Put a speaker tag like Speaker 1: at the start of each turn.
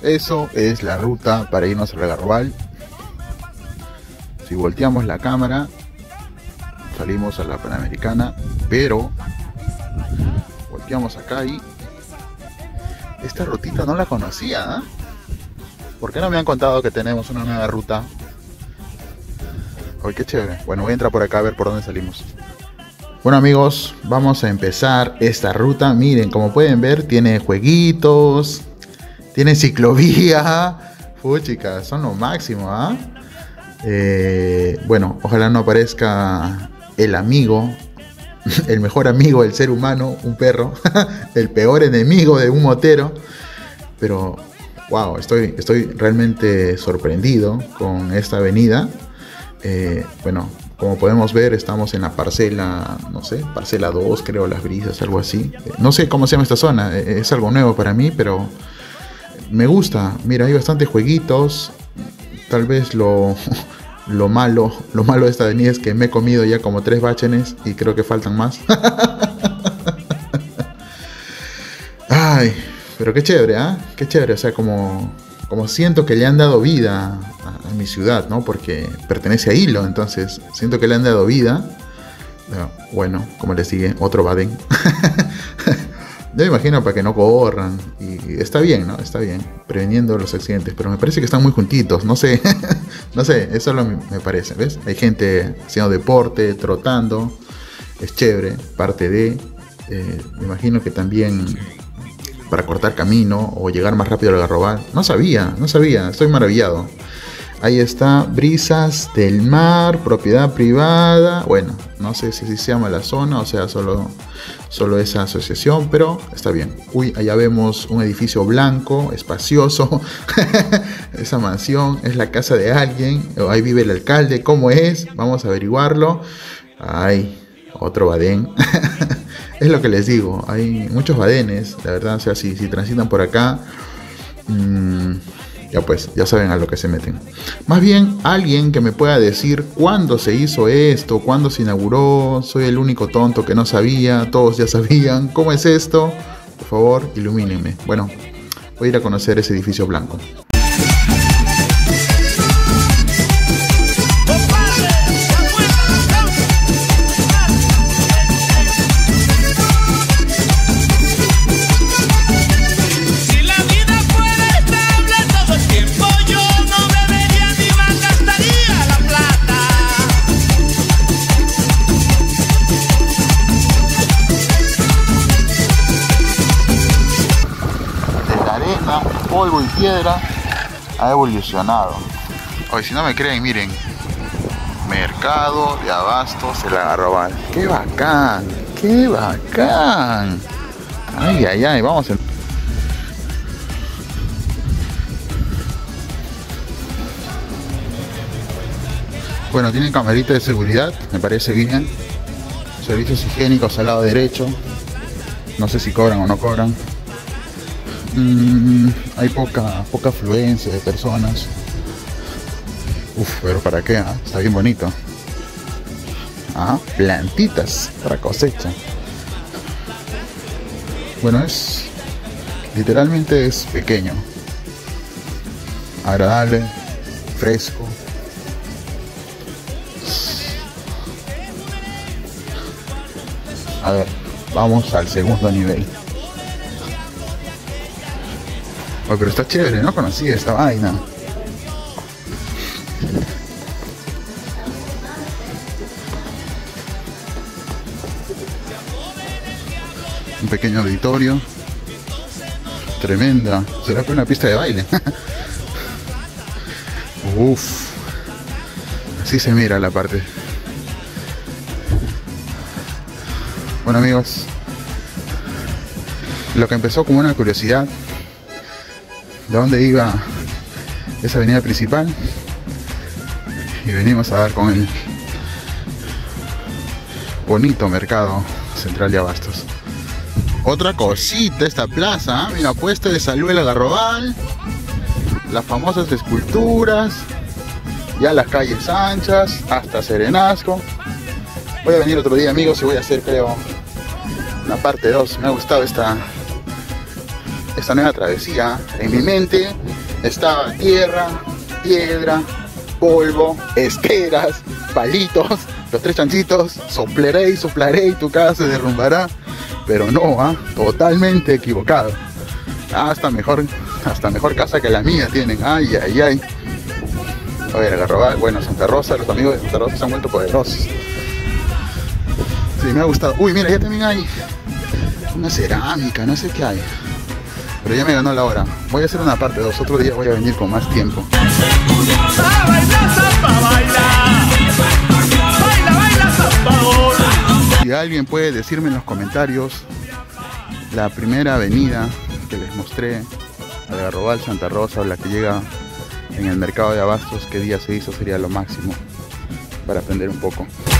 Speaker 1: eso es la ruta para irnos al Algarrobal. Si volteamos la cámara, salimos a la Panamericana, pero volteamos acá y esta rutita no la conocía, ¿eh? ¿Por qué no me han contado que tenemos una nueva ruta? Ay, qué chévere. Bueno, voy a entrar por acá a ver por dónde salimos. Bueno amigos, vamos a empezar esta ruta. Miren, como pueden ver, tiene jueguitos, tiene ciclovía. Chicas, son lo máximo, ¿ah? Bueno, ojalá no aparezca el amigo, el mejor amigo del ser humano, un perro, el peor enemigo de un motero. Pero, wow, estoy realmente sorprendido con esta avenida. Bueno, como podemos ver, estamos en la parcela, no sé, parcela 2, creo, Las Brisas, algo así. No sé cómo se llama esta zona, es algo nuevo para mí, pero me gusta. Mira, hay bastantes jueguitos. Tal vez lo malo de esta avenida es que me he comido ya como 3 bachenes y creo que faltan más. Ay, pero qué chévere, ¿ah? Qué chévere, o sea, como siento que le han dado vida a mi ciudad, ¿no? Porque pertenece a Hilo, entonces siento que le han dado vida. Bueno, como les sigue, otro Baden. Yo me imagino para que no corran. Y está bien, ¿no? Está bien, preveniendo los accidentes. Pero me parece que están muy juntitos, no sé. No sé, eso me parece, ¿ves? Hay gente haciendo deporte, trotando. Es chévere, parte de... me imagino que también para cortar camino o llegar más rápido al Algarrobal. No sabía, estoy maravillado. Ahí está, Brisas del Mar, propiedad privada. Bueno, no sé si se llama la zona, o sea, solo esa asociación, pero está bien. Uy, allá vemos un edificio blanco, espacioso. Esa mansión es la casa de alguien. Ahí vive el alcalde, ¿cómo es? Vamos a averiguarlo. Ay, otro Badén. Es lo que les digo, hay muchos badenes, la verdad, o sea, si transitan por acá, ya pues, ya saben a lo que se meten. Más bien, alguien que me pueda decir cuándo se hizo esto, cuándo se inauguró. Soy el único tonto que no sabía, todos ya sabían. ¿Cómo es esto? Por favor, ilumínenme. Bueno, voy a ir a conocer ese edificio blanco. Polvo y piedra ha evolucionado. Hoy, si no me creen, miren, mercado de abastos el Algarrobal. ¡Qué bacán! ¡Qué bacán! Ay, ay, ay, vamos a... Bueno, tienen camarita de seguridad, me parece bien. Servicios higiénicos al lado derecho. No sé si cobran o no cobran. Hay poca afluencia de personas. Pero ¿para qué? Está bien bonito. Plantitas para cosecha. Bueno, literalmente es pequeño, agradable, fresco. A ver, vamos al segundo nivel. Pero está chévere, no conocía esta vaina. Un pequeño auditorio. Tremenda. ¿Será que una pista de baile? Uff. Así se mira la parte. Bueno amigos, lo que empezó como una curiosidad de dónde iba esa avenida principal, y venimos a dar con el bonito mercado central de abastos. Otra cosita esta plaza, mira, puesto de salud el Algarrobal, las famosas esculturas, ya las calles anchas, hasta Serenazgo. Voy a venir otro día amigos y voy a hacer, creo, una parte 2. Me ha gustado esta nueva travesía. En mi mente estaba tierra, piedra, polvo, esteras, palitos, los 3 chanchitos, soplaré y tu casa se derrumbará. Pero no, totalmente equivocado. Hasta mejor casa que la mía tienen. Ay. A ver, Algarrobal, bueno, Santa Rosa, los amigos de Santa Rosa se han vuelto poderosos. Sí, me ha gustado. Uy, mira, ya también hay una cerámica, no sé qué hay. Pero ya me ganó la hora. Voy a hacer una parte 2, otro día voy a venir con más tiempo. Si alguien puede decirme en los comentarios la primera avenida que les mostré, Algarrobal, Santa Rosa, o la que llega en el mercado de abastos, qué día se hizo, sería lo máximo para aprender un poco.